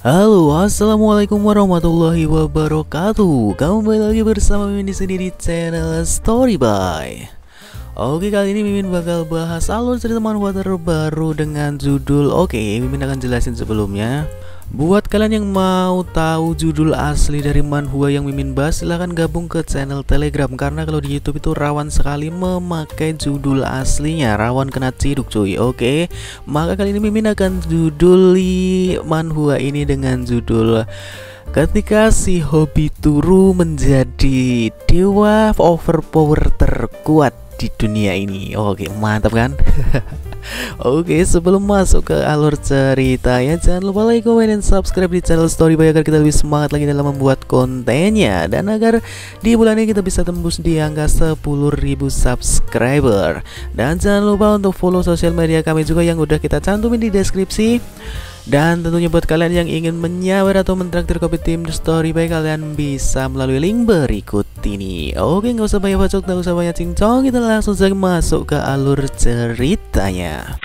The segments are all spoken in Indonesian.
Halo, assalamualaikum warahmatullahi wabarakatuh. Kembali lagi bersama Mimin di sini di channel Story By. Oke, kali ini Mimin bakal bahas alur cerita manhwa terbaru dengan judul. Mimin akan jelasin sebelumnya. Buat kalian yang mau tahu judul asli dari manhwa yang Mimin bahas, silahkan gabung ke channel Telegram. Karena kalau di YouTube itu rawan sekali memakai judul aslinya, rawan kena ciduk cuy. Oke, maka kali ini Mimin akan juduli manhwa ini dengan judul Ketika si Hobituru menjadi dewa overpower terkuat di dunia ini. Oke, mantap kan? Oke, sebelum masuk ke alur ceritanya, jangan lupa like, comment, dan subscribe di channel Story By agar kita lebih semangat lagi dalam membuat kontennya, dan agar di bulan ini kita bisa tembus di angka 10.000 subscriber. Dan jangan lupa untuk follow sosial media kami juga yang udah kita cantumin di deskripsi. Dan tentunya buat kalian yang ingin menyawer atau mentraktir kopi tim The Story By, kalian bisa melalui link berikut ini. Oke, nggak usah banyak bacot, nggak usah banyak cincong, kita langsung saja masuk ke alur ceritanya.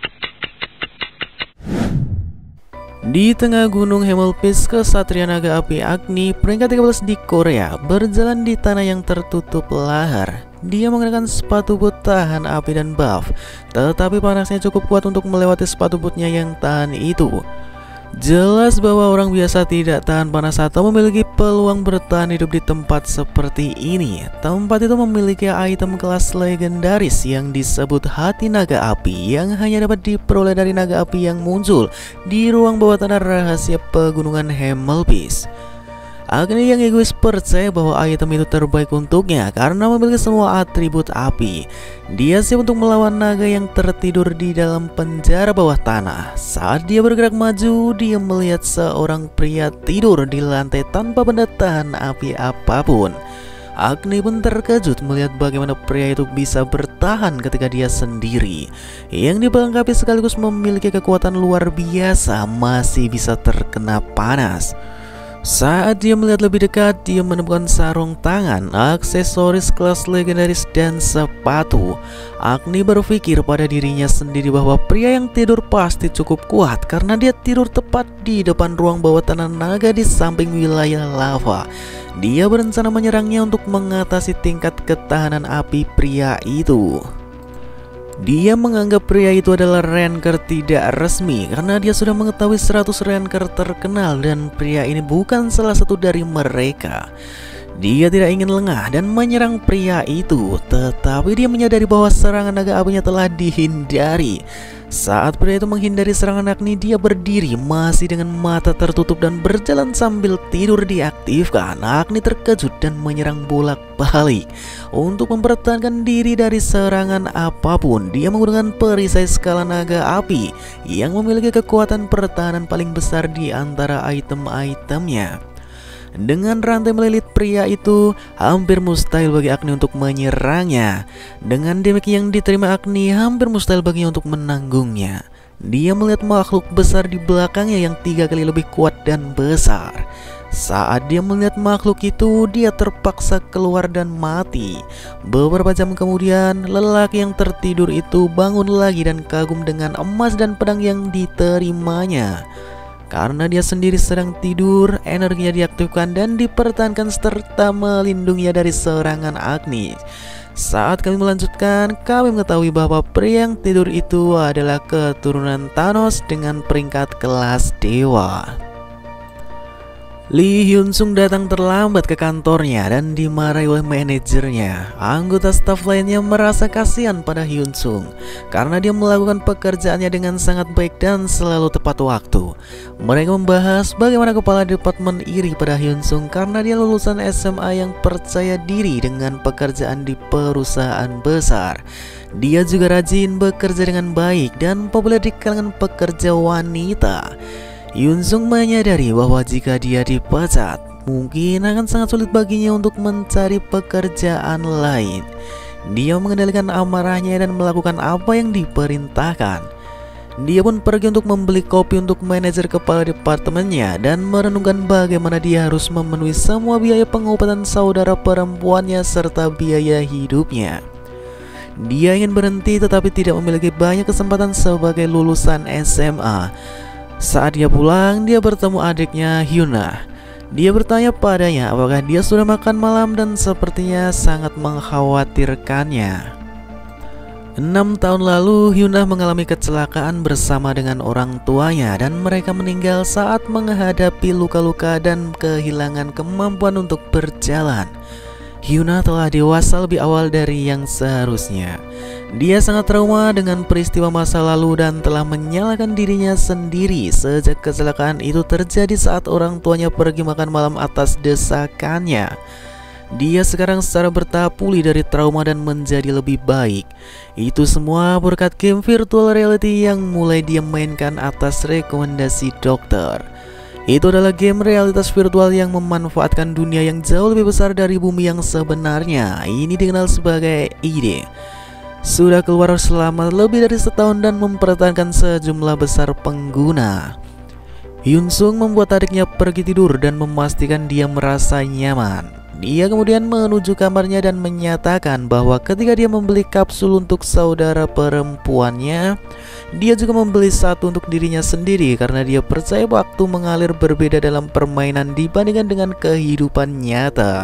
Di tengah gunung Hemelpis, kesatria naga api Agni peringkat 13 di Korea berjalan di tanah yang tertutup lahar. Dia menggunakan sepatu boot tahan api dan buff, tetapi panasnya cukup kuat untuk melewati sepatu bootnya yang tahan itu. Jelas bahwa orang biasa tidak tahan panas atau memiliki peluang bertahan hidup di tempat seperti ini. Tempat itu memiliki item kelas legendaris yang disebut hati naga api, yang hanya dapat diperoleh dari naga api yang muncul di ruang bawah tanah rahasia pegunungan Hemelpis. Agni yang egois percaya bahwa item itu terbaik untuknya karena memiliki semua atribut api. Dia siap untuk melawan naga yang tertidur di dalam penjara bawah tanah. Saat dia bergerak maju, dia melihat seorang pria tidur di lantai tanpa benda tahan api apapun. Agni pun terkejut melihat bagaimana pria itu bisa bertahan ketika dia sendiri, yang dipelengkapi sekaligus memiliki kekuatan luar biasa, masih bisa terkena panas. Saat dia melihat lebih dekat, dia menemukan sarung tangan, aksesoris kelas legendaris, dan sepatu. Agni berpikir pada dirinya sendiri bahwa pria yang tidur pasti cukup kuat karena dia tidur tepat di depan ruang bawah tanah naga di samping wilayah lava. Dia berencana menyerangnya untuk mengatasi tingkat ketahanan api pria itu. Dia menganggap pria itu adalah ranker tidak resmi karena dia sudah mengetahui 100 ranker terkenal dan pria ini bukan salah satu dari mereka. Dia tidak ingin lengah dan menyerang pria itu, tetapi dia menyadari bahwa serangan naga apinya telah dihindari. Saat pria itu menghindari serangan Agni, dia berdiri masih dengan mata tertutup dan berjalan sambil tidur diaktifkan. Agni terkejut dan menyerang bolak-balik. Untuk mempertahankan diri dari serangan apapun, dia menggunakan perisai skala naga api yang memiliki kekuatan pertahanan paling besar di antara item-itemnya. Dengan rantai melilit pria itu, hampir mustahil bagi Agni untuk menyerangnya. Dengan damage yang diterima Agni, hampir mustahil baginya untuk menanggungnya. Dia melihat makhluk besar di belakangnya yang 3 kali lebih kuat dan besar. Saat dia melihat makhluk itu, dia terpaksa keluar dan mati. Beberapa jam kemudian, lelaki yang tertidur itu bangun lagi dan kagum dengan emas dan pedang yang diterimanya. Karena dia sendiri sedang tidur, energinya diaktifkan dan dipertahankan serta melindunginya dari serangan Agni. Saat kami melanjutkan, kami mengetahui bahwa pria yang tidur itu adalah keturunan Thanos dengan peringkat kelas dewa. Lee Hyun-sung datang terlambat ke kantornya dan dimarahi oleh manajernya. Anggota staf lainnya merasa kasihan pada Hyun-sung karena dia melakukan pekerjaannya dengan sangat baik dan selalu tepat waktu. Mereka membahas bagaimana kepala departemen iri pada Hyun-sung karena dia lulusan SMA yang percaya diri dengan pekerjaan di perusahaan besar. Dia juga rajin bekerja dengan baik dan populer di kalangan pekerja wanita. Hyun-sung menyadari bahwa jika dia dipecat, mungkin akan sangat sulit baginya untuk mencari pekerjaan lain. Dia mengendalikan amarahnya dan melakukan apa yang diperintahkan. Dia pun pergi untuk membeli kopi untuk manajer kepala departemennya dan merenungkan bagaimana dia harus memenuhi semua biaya pengobatan saudara perempuannya serta biaya hidupnya. Dia ingin berhenti tetapi tidak memiliki banyak kesempatan sebagai lulusan SMA. Saat dia pulang, dia bertemu adiknya Hyuna. Dia bertanya padanya apakah dia sudah makan malam dan sepertinya sangat mengkhawatirkannya. 6 tahun lalu, Hyuna mengalami kecelakaan bersama dengan orang tuanya dan mereka meninggal saat menghadapi luka-luka dan kehilangan kemampuan untuk berjalan. Hyuna telah dewasa lebih awal dari yang seharusnya. Dia sangat trauma dengan peristiwa masa lalu dan telah menyalahkan dirinya sendiri sejak kecelakaan itu terjadi saat orang tuanya pergi makan malam atas desakannya. Dia sekarang secara bertahap pulih dari trauma dan menjadi lebih baik. Itu semua berkat game virtual reality yang mulai dia mainkan atas rekomendasi dokter. Itu adalah game realitas virtual yang memanfaatkan dunia yang jauh lebih besar dari bumi yang sebenarnya. Ini dikenal sebagai ID. Sudah keluar selama lebih dari setahun dan mempertahankan sejumlah besar pengguna. Hyunsung membuat adiknya pergi tidur dan memastikan dia merasa nyaman. Dia kemudian menuju kamarnya dan menyatakan bahwa ketika dia membeli kapsul untuk saudara perempuannya, dia juga membeli satu untuk dirinya sendiri karena dia percaya waktu mengalir berbeda dalam permainan dibandingkan dengan kehidupan nyata.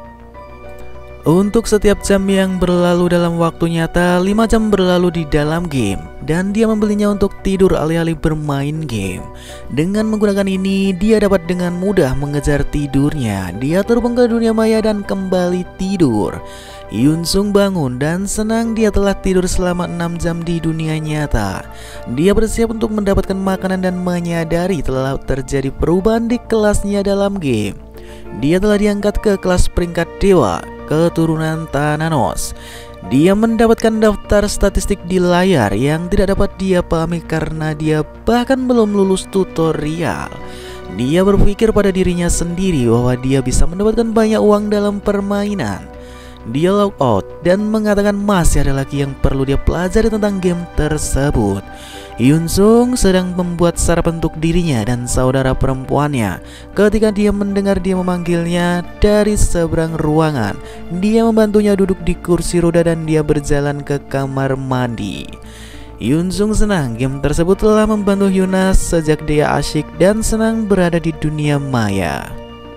Untuk setiap jam yang berlalu dalam waktu nyata, 5 jam berlalu di dalam game. Dan dia membelinya untuk tidur alih-alih bermain game. Dengan menggunakan ini, dia dapat dengan mudah mengejar tidurnya. Dia terbang ke dunia maya dan kembali tidur. Hyunsung bangun dan senang dia telah tidur selama 6 jam di dunia nyata. Dia bersiap untuk mendapatkan makanan dan menyadari telah terjadi perubahan di kelasnya dalam game. Dia telah diangkat ke kelas peringkat dewa, keturunan Thananos. Dia mendapatkan daftar statistik di layar yang tidak dapat dia pahami karena dia bahkan belum lulus tutorial. Dia berpikir pada dirinya sendiri bahwa dia bisa mendapatkan banyak uang dalam permainan. Dia log out dan mengatakan masih ada lagi yang perlu dia pelajari tentang game tersebut. Hyunsung sedang membuat sarapan untuk dirinya dan saudara perempuannya. Ketika dia mendengar dia memanggilnya dari seberang ruangan, dia membantunya duduk di kursi roda dan dia berjalan ke kamar mandi. Hyunsung senang game tersebut telah membantu Hyuna sejak dia asyik dan senang berada di dunia maya.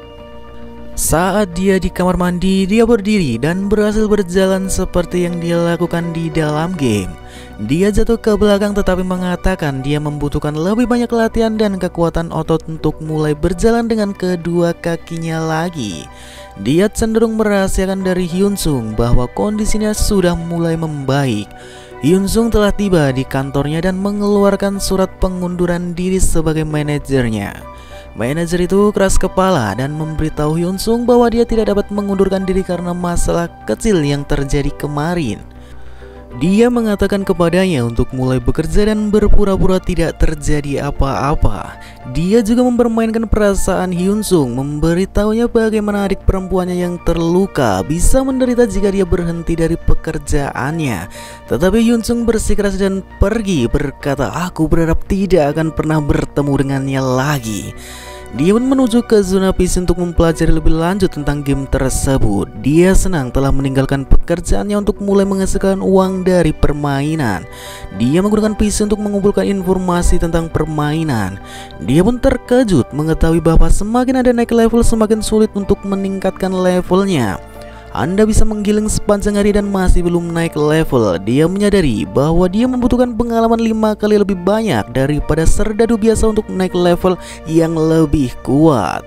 Saat dia di kamar mandi, dia berdiri dan berhasil berjalan seperti yang dia lakukan di dalam game. Dia jatuh ke belakang tetapi mengatakan dia membutuhkan lebih banyak latihan dan kekuatan otot untuk mulai berjalan dengan kedua kakinya lagi. Dia cenderung merahasiakan dari Hyunsung bahwa kondisinya sudah mulai membaik. Hyunsung telah tiba di kantornya dan mengeluarkan surat pengunduran diri sebagai manajernya. Manajer itu keras kepala dan memberitahu Hyunsung bahwa dia tidak dapat mengundurkan diri karena masalah kecil yang terjadi kemarin. Dia mengatakan kepadanya untuk mulai bekerja dan berpura-pura tidak terjadi apa-apa. Dia juga mempermainkan perasaan Hyunsung, memberitahunya bagaimana adik perempuannya yang terluka bisa menderita jika dia berhenti dari pekerjaannya. Tetapi Hyunsung bersikeras dan pergi, berkata, "Aku berharap tidak akan pernah bertemu dengannya lagi." Dia pun menuju ke zona PC untuk mempelajari lebih lanjut tentang game tersebut. Dia senang telah meninggalkan pekerjaannya untuk mulai menghasilkan uang dari permainan. Dia menggunakan PC untuk mengumpulkan informasi tentang permainan. Dia pun terkejut mengetahui bahwa semakin ada naik level semakin sulit untuk meningkatkan levelnya. Anda bisa menggiling sepanjang hari dan masih belum naik level. Dia menyadari bahwa dia membutuhkan pengalaman 5 kali lebih banyak daripada serdadu biasa untuk naik level yang lebih kuat.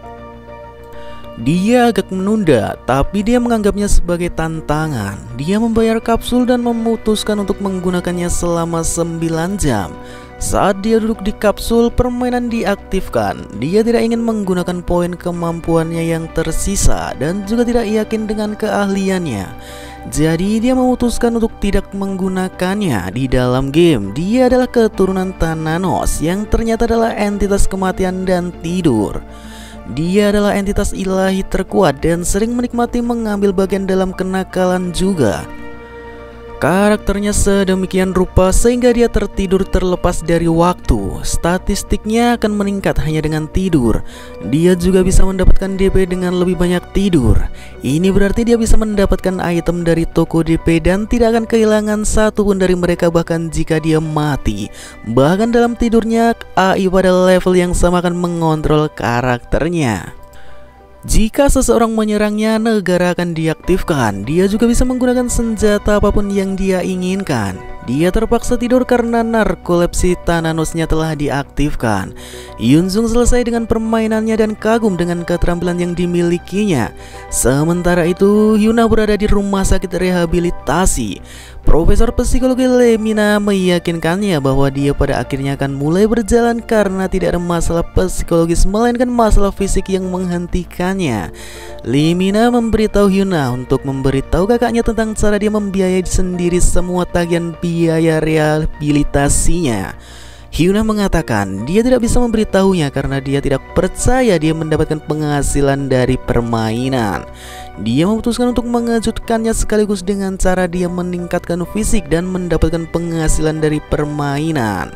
Dia agak menunda, tapi dia menganggapnya sebagai tantangan. Dia membayar kapsul dan memutuskan untuk menggunakannya selama 9 jam. Saat dia duduk di kapsul, permainan diaktifkan. Dia tidak ingin menggunakan poin kemampuannya yang tersisa dan juga tidak yakin dengan keahliannya. Jadi dia memutuskan untuk tidak menggunakannya di dalam game. Dia adalah keturunan Thananos yang ternyata adalah entitas kematian dan tidur. Dia adalah entitas ilahi terkuat dan sering menikmati mengambil bagian dalam kenakalan juga. Karakternya sedemikian rupa sehingga dia tertidur terlepas dari waktu. Statistiknya akan meningkat hanya dengan tidur. Dia juga bisa mendapatkan DP dengan lebih banyak tidur. Ini berarti dia bisa mendapatkan item dari toko DP dan tidak akan kehilangan satupun dari mereka bahkan jika dia mati. Bahkan dalam tidurnya, AI pada level yang sama akan mengontrol karakternya. Jika seseorang menyerangnya, negara akan diaktifkan. Dia juga bisa menggunakan senjata apapun yang dia inginkan. Dia terpaksa tidur karena narkolepsi Thananosnya telah diaktifkan. Yunzung selesai dengan permainannya dan kagum dengan keterampilan yang dimilikinya. Sementara itu, Hyuna berada di rumah sakit rehabilitasi. Profesor psikologi Lemina meyakinkannya bahwa dia pada akhirnya akan mulai berjalan karena tidak ada masalah psikologis melainkan masalah fisik yang menghentikannya. Lemina memberitahu Hyuna untuk memberitahu kakaknya tentang cara dia membiayai sendiri semua tagihan biaya rehabilitasinya. Hyuna mengatakan dia tidak bisa memberitahunya karena dia tidak percaya dia mendapatkan penghasilan dari permainan. Dia memutuskan untuk mengejutkannya sekaligus dengan cara dia meningkatkan fisik dan mendapatkan penghasilan dari permainan.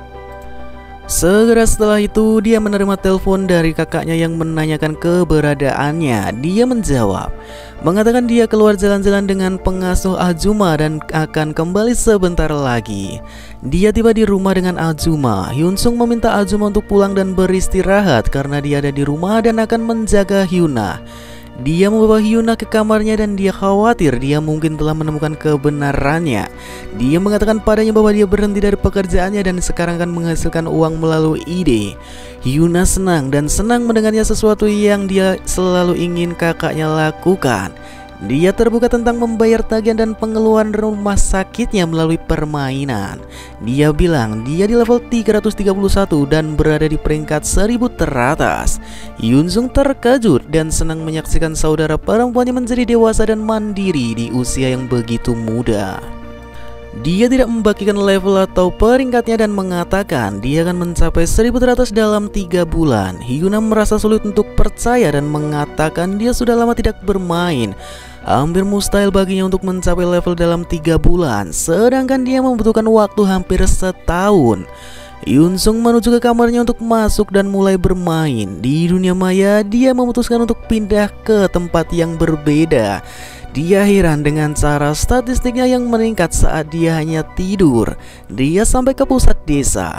Segera setelah itu, dia menerima telepon dari kakaknya yang menanyakan keberadaannya. Dia menjawab, mengatakan dia keluar jalan-jalan dengan pengasuh Azuma dan akan kembali sebentar lagi. Dia tiba di rumah dengan Azuma. Hyunsung meminta Azuma untuk pulang dan beristirahat karena dia ada di rumah dan akan menjaga Hyuna. Dia membawa Hyuna ke kamarnya dan dia khawatir dia mungkin telah menemukan kebenarannya. Dia mengatakan padanya bahwa dia berhenti dari pekerjaannya dan sekarang akan menghasilkan uang melalui ide. Hyuna senang dan senang mendengarnya sesuatu yang dia selalu ingin kakaknya lakukan. Dia terbuka tentang membayar tagihan dan pengeluaran rumah sakitnya melalui permainan. Dia bilang dia di level 331 dan berada di peringkat 1000 teratas. Yunzung terkejut dan senang menyaksikan saudara perempuannya menjadi dewasa dan mandiri di usia yang begitu muda. Dia tidak membagikan level atau peringkatnya dan mengatakan dia akan mencapai 1000 teratas dalam 3 bulan. Hyuna merasa sulit untuk percaya dan mengatakan dia sudah lama tidak bermain. Hampir mustahil baginya untuk mencapai level dalam 3 bulan, sedangkan dia membutuhkan waktu hampir setahun. Yunzung menuju ke kamarnya untuk masuk dan mulai bermain. Di dunia maya, dia memutuskan untuk pindah ke tempat yang berbeda. Dia heran dengan cara statistiknya yang meningkat saat dia hanya tidur. Dia sampai ke pusat desa.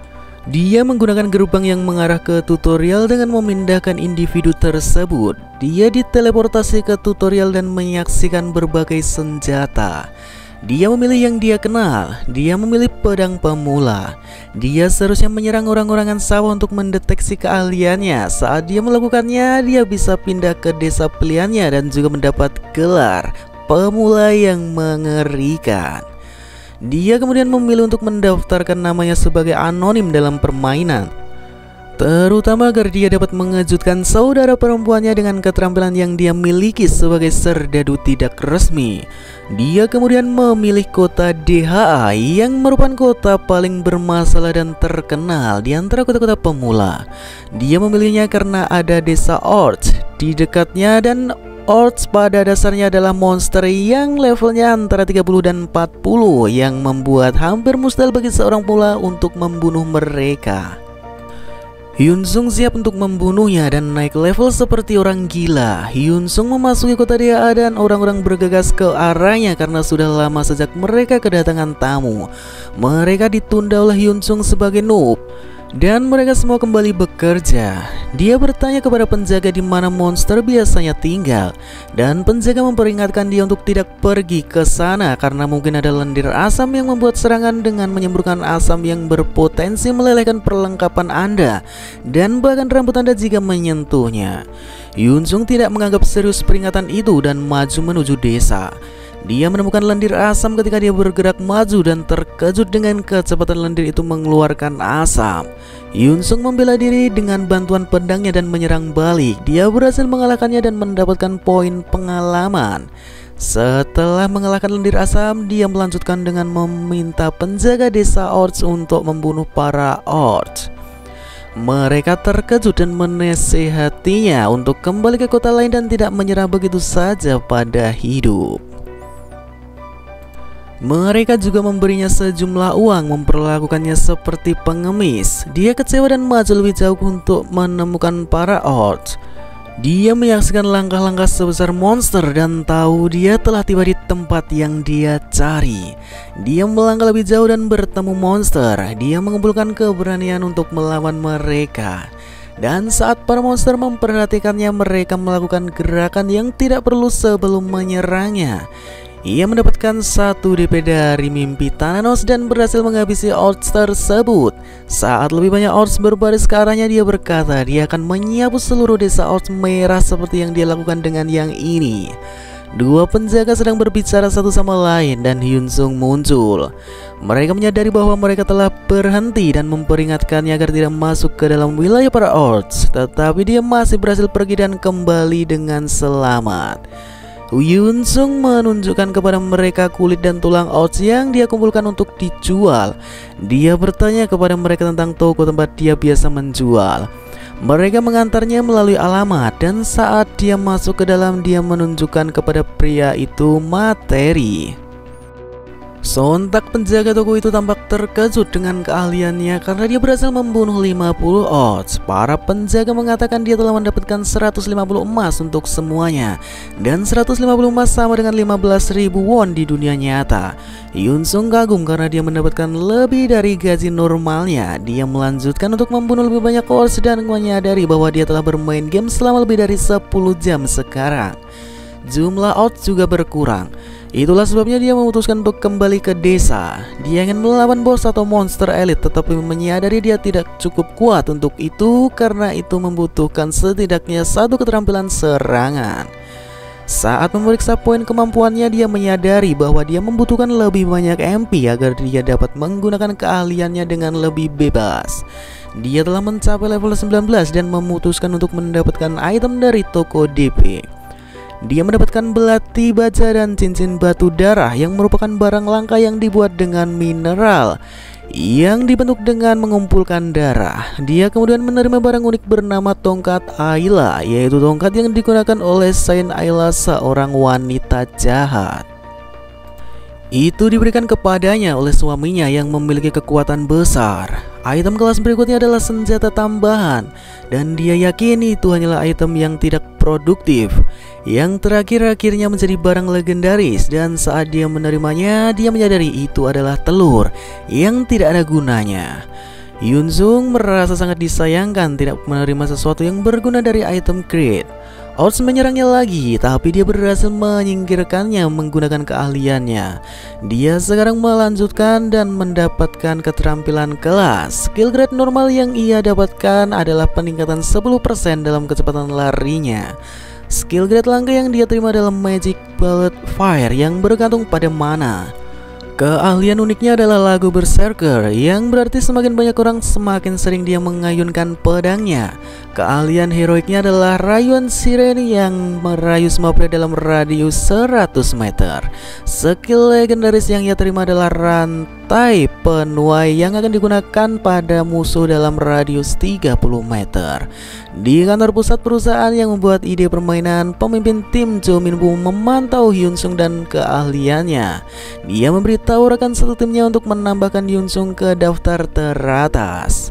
Dia menggunakan gerbang yang mengarah ke tutorial dengan memindahkan individu tersebut. Dia diteleportasi ke tutorial dan menyaksikan berbagai senjata. Dia memilih yang dia kenal. Dia memilih pedang pemula. Dia seharusnya menyerang orang-orangan sawah untuk mendeteksi keahliannya. Saat dia melakukannya, dia bisa pindah ke desa pilihannya dan juga mendapat gelar pemula yang mengerikan. Dia kemudian memilih untuk mendaftarkan namanya sebagai anonim dalam permainan, terutama agar dia dapat mengejutkan saudara perempuannya dengan keterampilan yang dia miliki sebagai serdadu tidak resmi. Dia kemudian memilih kota DHA yang merupakan kota paling bermasalah dan terkenal di antara kota-kota pemula. Dia memilihnya karena ada desa Orch di dekatnya dan Orcs pada dasarnya adalah monster yang levelnya antara 30 dan 40 yang membuat hampir mustahil bagi seorang pemula untuk membunuh mereka. Hyunsung siap untuk membunuhnya dan naik level seperti orang gila. Hyunsung memasuki kota DHA dan orang-orang bergegas ke arahnya karena sudah lama sejak mereka kedatangan tamu. Mereka ditunda oleh Hyunsung sebagai noob dan mereka semua kembali bekerja. Dia bertanya kepada penjaga di mana monster biasanya tinggal, dan penjaga memperingatkan dia untuk tidak pergi ke sana karena mungkin ada lendir asam yang membuat serangan dengan menyemburkan asam yang berpotensi melelehkan perlengkapan Anda dan bahkan rambut Anda jika menyentuhnya. Yunzung tidak menganggap serius peringatan itu dan maju menuju desa. Dia menemukan lendir asam ketika dia bergerak maju dan terkejut dengan kecepatan lendir itu mengeluarkan asam. Yunzung membela diri dengan bantuan pedangnya dan menyerang balik. Dia berhasil mengalahkannya dan mendapatkan poin pengalaman. Setelah mengalahkan lendir asam, dia melanjutkan dengan meminta penjaga desa Orch untuk membunuh para Orch. Mereka terkejut dan menasihatinya untuk kembali ke kota lain dan tidak menyerah begitu saja pada hidup. Mereka juga memberinya sejumlah uang, memperlakukannya seperti pengemis. Dia kecewa dan maju lebih jauh untuk menemukan para orcs. Dia menyaksikan langkah-langkah sebesar monster dan tahu dia telah tiba di tempat yang dia cari. Dia melangkah lebih jauh dan bertemu monster. Dia mengumpulkan keberanian untuk melawan mereka. Dan saat para monster memperhatikannya, mereka melakukan gerakan yang tidak perlu sebelum menyerangnya. Ia mendapatkan 1 DP dari mimpi Thananos dan berhasil menghabisi orcs tersebut. Saat lebih banyak orcs berbaris ke arahnya, dia berkata dia akan menyapu seluruh desa orcs merah seperti yang dia lakukan dengan yang ini. Dua penjaga sedang berbicara satu sama lain dan Hyun Sung muncul. Mereka menyadari bahwa mereka telah berhenti dan memperingatkannya agar tidak masuk ke dalam wilayah para orcs. Tetapi dia masih berhasil pergi dan kembali dengan selamat. Hyun Sung menunjukkan kepada mereka kulit dan tulang orcs yang dia kumpulkan untuk dijual. Dia bertanya kepada mereka tentang toko tempat dia biasa menjual. Mereka mengantarnya melalui alamat dan saat dia masuk ke dalam, dia menunjukkan kepada pria itu materi. Sontak penjaga toko itu tampak terkejut dengan keahliannya karena dia berhasil membunuh 50 orcs. Para penjaga mengatakan dia telah mendapatkan 150 emas untuk semuanya, dan 150 emas sama dengan 15.000 won di dunia nyata. Hyun Sung kagum karena dia mendapatkan lebih dari gaji normalnya. Dia melanjutkan untuk membunuh lebih banyak orcs dan menyadari bahwa dia telah bermain game selama lebih dari 10 jam sekarang. Jumlah orcs juga berkurang. Itulah sebabnya dia memutuskan untuk kembali ke desa. Dia ingin melawan bos atau monster elit, tetapi menyadari dia tidak cukup kuat untuk itu karena itu membutuhkan setidaknya 1 keterampilan serangan. Saat memeriksa poin kemampuannya, dia menyadari bahwa dia membutuhkan lebih banyak MP agar dia dapat menggunakan keahliannya dengan lebih bebas. Dia telah mencapai level 19 dan memutuskan untuk mendapatkan item dari toko DP. Dia mendapatkan belati baja dan cincin batu darah yang merupakan barang langka yang dibuat dengan mineral yang dibentuk dengan mengumpulkan darah. Dia kemudian menerima barang unik bernama tongkat Ayla, yaitu tongkat yang digunakan oleh Saint Ayla, seorang wanita jahat. Itu diberikan kepadanya oleh suaminya yang memiliki kekuatan besar. Item kelas berikutnya adalah senjata tambahan, dan dia yakin itu hanyalah item yang tidak produktif. Yang terakhir akhirnya menjadi barang legendaris, dan saat dia menerimanya, dia menyadari itu adalah telur yang tidak ada gunanya. Hyun Sung merasa sangat disayangkan tidak menerima sesuatu yang berguna dari item crate. Orcs menyerangnya lagi, tapi dia berhasil menyingkirkannya menggunakan keahliannya. Dia sekarang melanjutkan dan mendapatkan keterampilan kelas. Skill grade normal yang ia dapatkan adalah peningkatan 10% dalam kecepatan larinya. Skill grade langka yang dia terima adalah Magic Bullet Fire yang bergantung pada mana. Keahlian uniknya adalah lagu Berserker, yang berarti semakin banyak orang semakin sering dia mengayunkan pedangnya. Keahlian heroiknya adalah rayuan siren yang merayu semua pria dalam radius 100 meter. Skill legendaris yang ia terima adalah rantai penuai yang akan digunakan pada musuh dalam radius 30 meter. Di kantor pusat perusahaan yang membuat ide permainan, pemimpin tim Jo Min-woo memantau Hyun Sung dan keahliannya. Dia memberitahu rekan satu timnya untuk menambahkan Hyun Sung ke daftar teratas.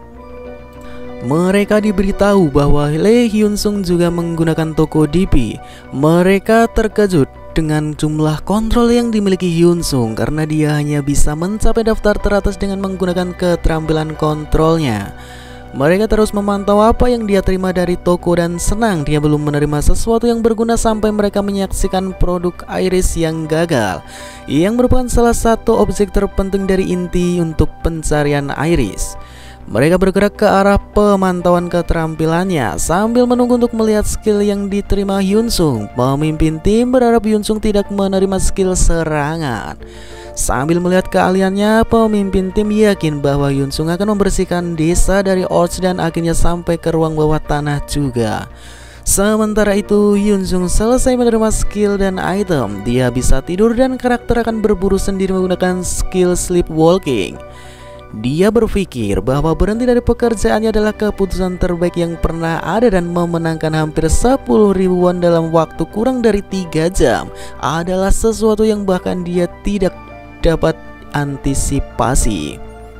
Mereka diberitahu bahwa Lee Hyun Sung juga menggunakan toko DP. Mereka terkejut dengan jumlah kontrol yang dimiliki Hyun Sung karena dia hanya bisa mencapai daftar teratas dengan menggunakan keterampilan kontrolnya. Mereka terus memantau apa yang dia terima dari toko dan senang dia belum menerima sesuatu yang berguna sampai mereka menyaksikan produk Iris yang gagal, yang merupakan salah satu objek terpenting dari inti untuk pencarian Iris. Mereka bergerak ke arah pemantauan keterampilannya sambil menunggu untuk melihat skill yang diterima Hyun Sung. Pemimpin tim berharap Hyun Sung tidak menerima skill serangan. Sambil melihat keahliannya, pemimpin tim yakin bahwa Hyun Sung akan membersihkan desa dari orcs dan akhirnya sampai ke ruang bawah tanah juga. Sementara itu, Hyun Sung selesai menerima skill dan item. Dia bisa tidur dan karakter akan berburu sendiri menggunakan skill sleepwalking. Dia berpikir bahwa berhenti dari pekerjaannya adalah keputusan terbaik yang pernah ada dan memenangkan hampir 10.000 won dalam waktu kurang dari 3 jam adalah sesuatu yang bahkan dia tidak dapat antisipasi.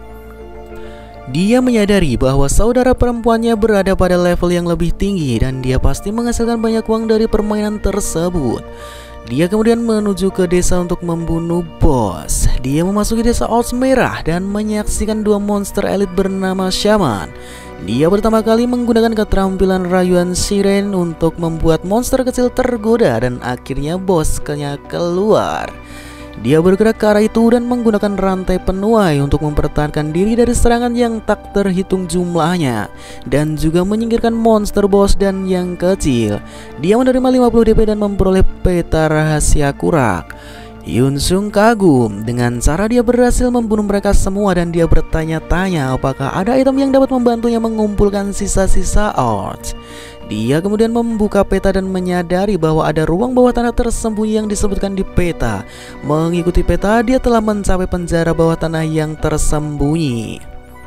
Dia menyadari bahwa saudara perempuannya berada pada level yang lebih tinggi dan dia pasti menghasilkan banyak uang dari permainan tersebut. Dia kemudian menuju ke desa untuk membunuh bos. Dia memasuki desa Oats Merah dan menyaksikan dua monster elit bernama Shaman. Dia pertama kali menggunakan keterampilan rayuan siren untuk membuat monster kecil tergoda dan akhirnya bosnya keluar. Dia bergerak ke arah itu dan menggunakan rantai penuai untuk mempertahankan diri dari serangan yang tak terhitung jumlahnya dan juga menyingkirkan monster bos dan yang kecil. Dia menerima 50 DP dan memperoleh peta rahasia Kurak. Yunsung kagum dengan cara dia berhasil membunuh mereka semua dan dia bertanya-tanya apakah ada item yang dapat membantunya mengumpulkan sisa-sisa Oats. Dia kemudian membuka peta dan menyadari bahwa ada ruang bawah tanah tersembunyi yang disebutkan di peta. Mengikuti peta, dia telah mencapai penjara bawah tanah yang tersembunyi.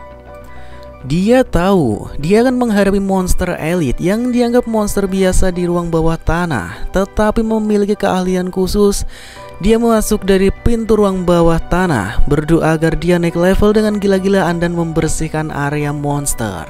Dia tahu dia akan menghadapi monster elit yang dianggap monster biasa di ruang bawah tanah, tetapi memiliki keahlian khusus. Dia masuk dari pintu ruang bawah tanah, berdoa agar dia naik level dengan gila-gilaan dan membersihkan area monster.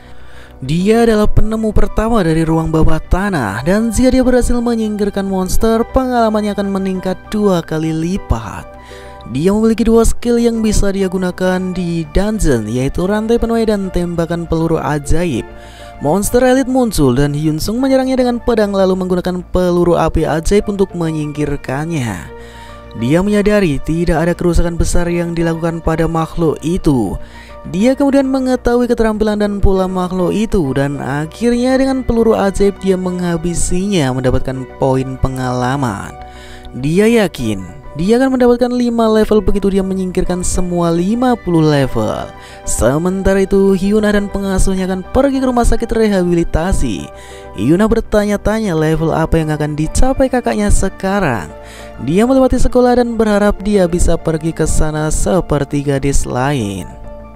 Dia adalah penemu pertama dari ruang bawah tanah dan jika dia berhasil menyingkirkan monster, pengalamannya akan meningkat 2 kali lipat. Dia memiliki 2 skill yang bisa dia gunakan di dungeon, yaitu rantai penuai dan tembakan peluru ajaib. Monster elit muncul dan Yunsung menyerangnya dengan pedang lalu menggunakan peluru api ajaib untuk menyingkirkannya. Dia menyadari tidak ada kerusakan besar yang dilakukan pada makhluk itu. Dia kemudian mengetahui keterampilan dan pola makhluk itu dan akhirnya dengan peluru ajaib dia menghabisinya mendapatkan poin pengalaman. Dia yakin dia akan mendapatkan 5 level begitu dia menyingkirkan semua 50 level. Sementara itu Hyuna dan pengasuhnya akan pergi ke rumah sakit rehabilitasi. Hyuna bertanya-tanya level apa yang akan dicapai kakaknya sekarang. Dia melewati sekolah dan berharap dia bisa pergi ke sana seperti gadis lain.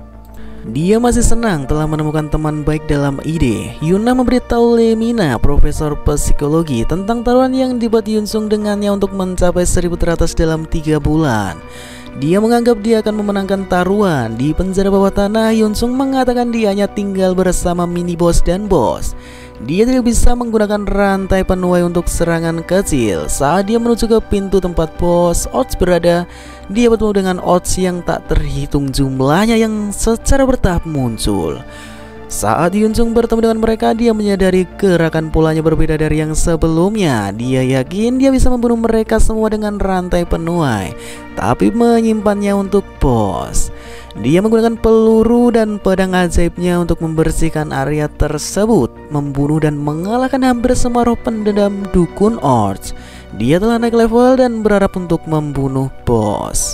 Dia masih senang telah menemukan teman baik dalam ide. Yuna memberitahu Lemina, profesor psikologi, tentang taruhan yang dibuat Yunsung dengannya untuk mencapai 1000 teratas dalam 3 bulan. Dia menganggap dia akan memenangkan taruhan. Di penjara bawah tanah, Yunsung mengatakan dia hanya tinggal bersama mini boss dan bos. Dia tidak bisa menggunakan rantai penuai untuk serangan kecil. Saat dia menuju ke pintu tempat bos Oats berada, dia bertemu dengan Oats yang tak terhitung jumlahnya yang secara bertahap muncul. Saat Yunsung bertemu dengan mereka, dia menyadari gerakan polanya berbeda dari yang sebelumnya. Dia yakin dia bisa membunuh mereka semua dengan rantai penuai, tapi menyimpannya untuk bos. Dia menggunakan peluru dan pedang ajaibnya untuk membersihkan area tersebut, membunuh dan mengalahkan hampir semua roh pendendam dukun Oats. Dia telah naik level dan berharap untuk membunuh bos.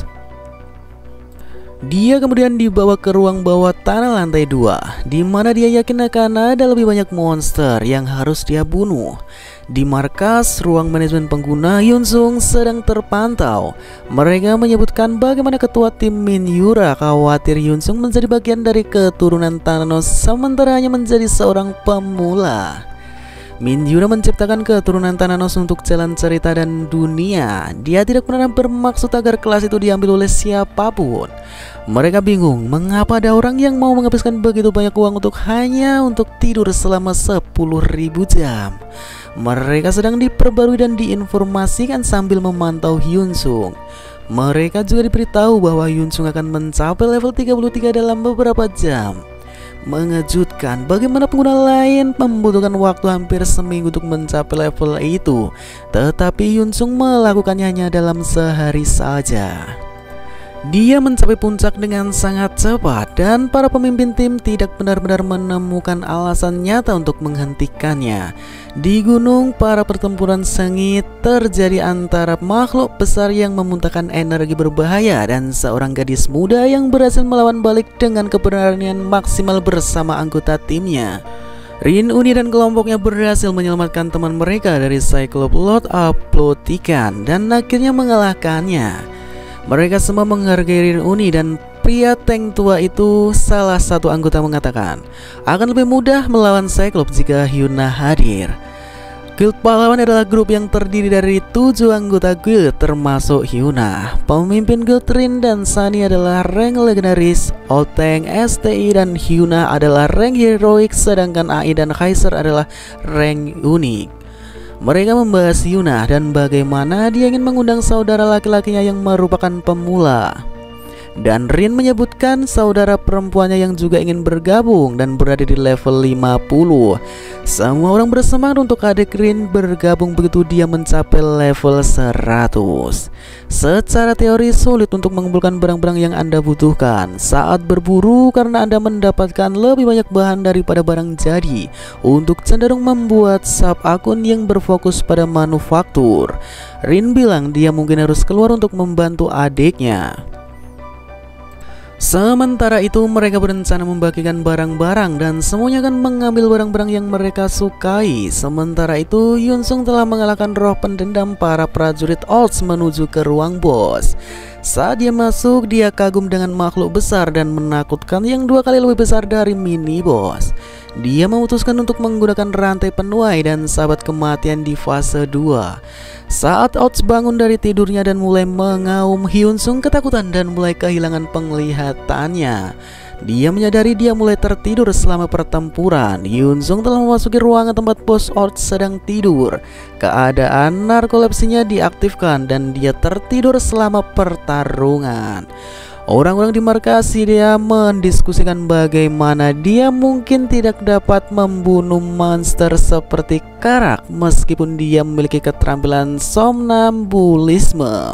Dia kemudian dibawa ke ruang bawah tanah lantai 2, di mana dia yakin akan ada lebih banyak monster yang harus dia bunuh. Di markas ruang manajemen pengguna, Yunsung sedang terpantau. Mereka menyebutkan bagaimana ketua tim Min Yura khawatir Yunsung menjadi bagian dari keturunan Thanos sementara hanya menjadi seorang pemula. Min Yura menciptakan keturunan Thanos untuk jalan cerita dan dunia. Dia tidak pernah bermaksud agar kelas itu diambil oleh siapapun. Mereka bingung mengapa ada orang yang mau menghabiskan begitu banyak uang hanya untuk tidur selama 10.000 jam. Mereka sedang diperbarui dan diinformasikan sambil memantau Yunsung. Mereka juga diberitahu bahwa Yunsung akan mencapai level 33 dalam beberapa jam. Mengejutkan bagaimana pengguna lain membutuhkan waktu hampir seminggu untuk mencapai level itu, tetapi Yunsung melakukannya hanya dalam sehari saja. Dia mencapai puncak dengan sangat cepat dan para pemimpin tim tidak benar-benar menemukan alasan nyata untuk menghentikannya. Di gunung, para pertempuran sengit terjadi antara makhluk besar yang memuntahkan energi berbahaya dan seorang gadis muda yang berhasil melawan balik dengan keberanian maksimal bersama anggota timnya. Rin Uni dan kelompoknya berhasil menyelamatkan teman mereka dari Cyclops Lord Aplotikan dan akhirnya mengalahkannya. Mereka semua menghargai Rin Uni dan pria tank tua itu. Salah satu anggota mengatakan akan lebih mudah melawan Cyclops jika Hyuna hadir. Guild Pahlawan adalah grup yang terdiri dari 7 anggota guild termasuk Hyuna. Pemimpin guild Rin dan Sunny adalah rank legendaris, Oteng, STI, dan Hyuna adalah rank heroik, sedangkan AI dan Kaiser adalah rank unik. Mereka membahas Hyuna dan bagaimana dia ingin mengundang saudara laki-lakinya yang merupakan pemula. Dan Rin menyebutkan saudara perempuannya yang juga ingin bergabung dan berada di level 50. Semua orang bersemangat untuk adik Rin bergabung begitu dia mencapai level 100. Secara teori sulit untuk mengumpulkan barang-barang yang Anda butuhkan saat berburu karena Anda mendapatkan lebih banyak bahan daripada barang jadi. Untuk cenderung membuat sub akun yang berfokus pada manufaktur, Rin bilang dia mungkin harus keluar untuk membantu adiknya. Sementara itu mereka berencana membagikan barang-barang dan semuanya akan mengambil barang-barang yang mereka sukai. Sementara itu Hyunsung telah mengalahkan roh pendendam para prajurit Olds menuju ke ruang bos. Saat dia masuk, dia kagum dengan makhluk besar dan menakutkan yang 2 kali lebih besar dari mini boss. Dia memutuskan untuk menggunakan rantai penuai dan sahabat kematian di fase 2. Saat Oats bangun dari tidurnya dan mulai mengaum, Hyunsung ketakutan dan mulai kehilangan penglihatannya. Dia menyadari dia mulai tertidur selama pertempuran. Hyunsung telah memasuki ruangan tempat bos Oats sedang tidur. Keadaan narkolepsinya diaktifkan dan dia tertidur selama pertarungan. Orang-orang di markas dia mendiskusikan bagaimana dia mungkin tidak dapat membunuh monster seperti Karak meskipun dia memiliki keterampilan somnambulisme.